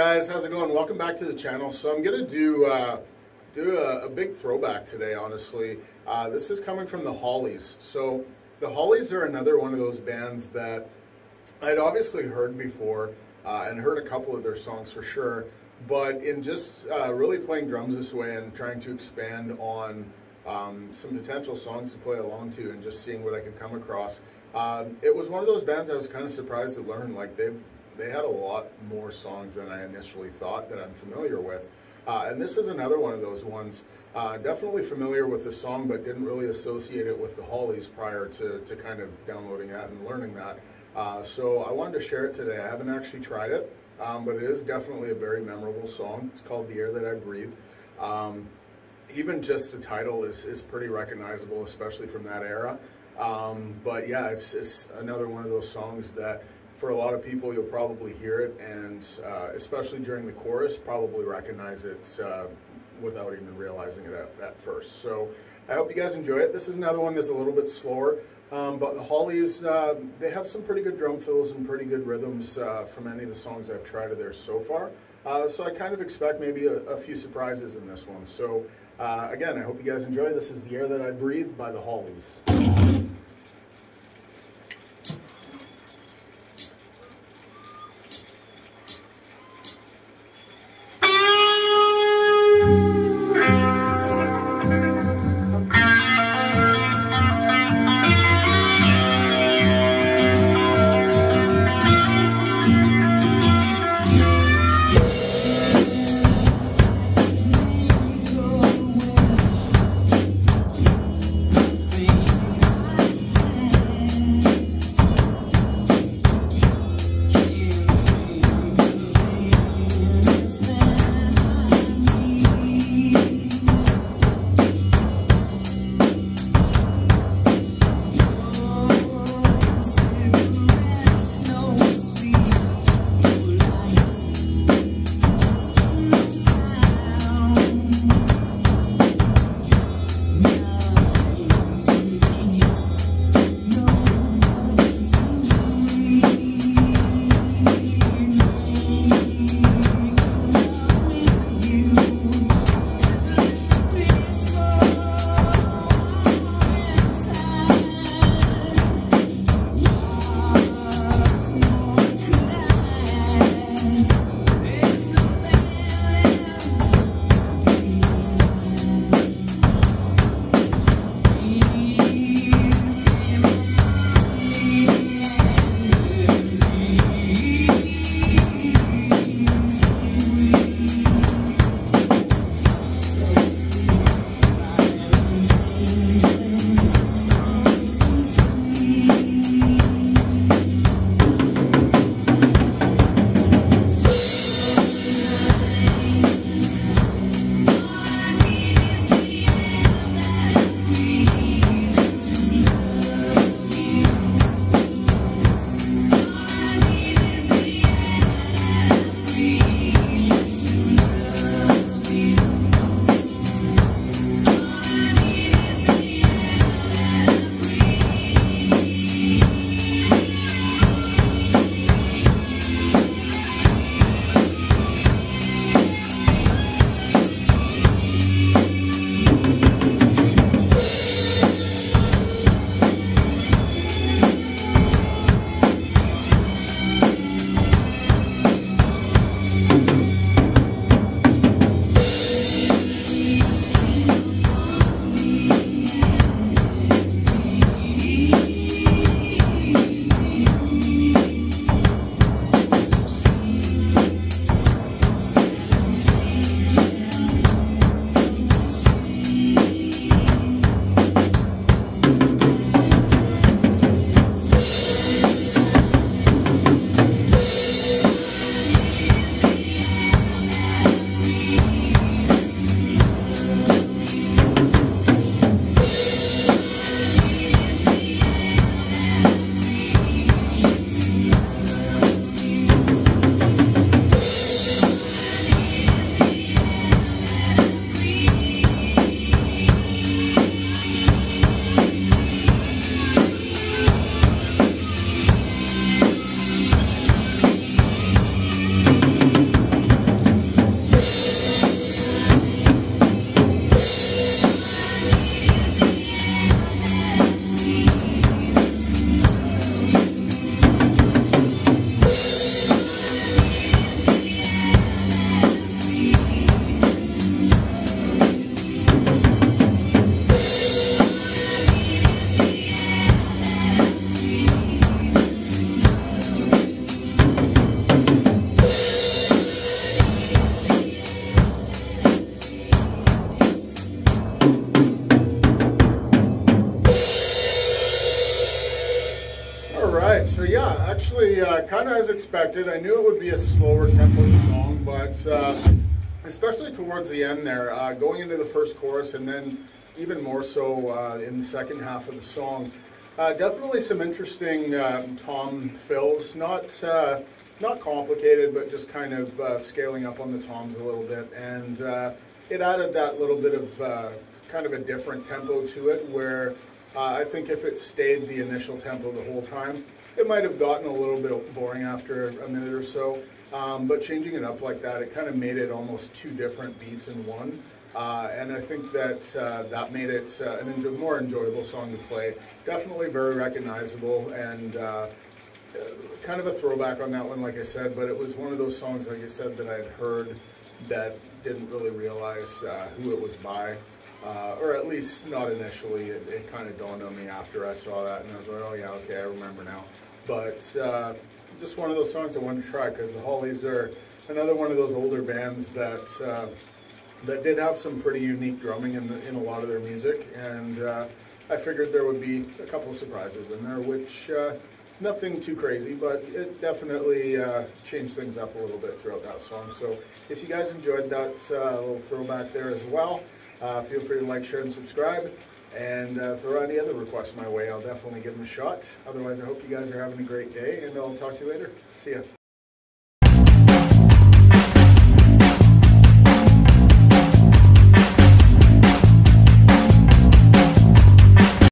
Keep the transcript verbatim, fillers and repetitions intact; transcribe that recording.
guys, how's it going? Welcome back to the channel. So I'm gonna do uh, do a, a big throwback today. Honestly, uh, this is coming from the Hollies. So the Hollies are another one of those bands that I'd obviously heard before uh, and heard a couple of their songs for sure. But in just uh, really playing drums this way and trying to expand on um, some potential songs to play along to, and just seeing what I could come across, uh, it was one of those bands I was kind of surprised to learn. Like they've They had a lot more songs than I initially thought that I'm familiar with. Uh, and this is another one of those ones. Uh, definitely familiar with the song, but didn't really associate it with the Hollies prior to, to kind of downloading that and learning that. Uh, so I wanted to share it today. I haven't actually tried it, um, but it is definitely a very memorable song. It's called The Air That I Breathe. Um, even just the title is, is pretty recognizable, especially from that era. Um, but yeah, it's, it's another one of those songs that for a lot of people, you'll probably hear it, and uh, especially during the chorus, probably recognize it uh, without even realizing it at, at first. So I hope you guys enjoy it. This is another one that's a little bit slower, um, but the Hollies, uh, they have some pretty good drum fills and pretty good rhythms uh, from any of the songs I've tried of theirs so far. Uh, so I kind of expect maybe a, a few surprises in this one. So uh, again, I hope you guys enjoy. This is The Air That I Breathe by the Hollies. right, so yeah, actually, uh, kind of as expected. I knew it would be a slower tempo song, but uh, especially towards the end there, uh, going into the first chorus, and then even more so uh, in the second half of the song. Uh, definitely some interesting uh, tom fills, not uh, not complicated, but just kind of uh, scaling up on the toms a little bit, and uh, it added that little bit of uh, kind of a different tempo to it, where uh, I think if it stayed the initial tempo the whole time, it might have gotten a little bit boring after a minute or so, um, but changing it up like that, it kind of made it almost two different beats in one. Uh, and I think that uh, that made it uh, an enjoy more enjoyable song to play. Definitely very recognizable, and uh, kind of a throwback on that one, like I said, but it was one of those songs, like I said, that I had heard that didn't really realize uh, who it was by, uh, or at least not initially. It, it kind of dawned on me after I saw that, and I was like, oh yeah, okay, I remember now. But uh, just one of those songs I wanted to try, because the Hollies are another one of those older bands that uh, that did have some pretty unique drumming in, the, in a lot of their music, and uh, I figured there would be a couple of surprises in there, which uh, nothing too crazy, but it definitely uh, changed things up a little bit throughout that song. So if you guys enjoyed that uh, little throwback there as well, uh, feel free to like, share, and subscribe, and uh, throw any other requests my way. I'll definitely give them a shot. Otherwise, I hope you guys are having a great day, and I'll talk to you later. See ya.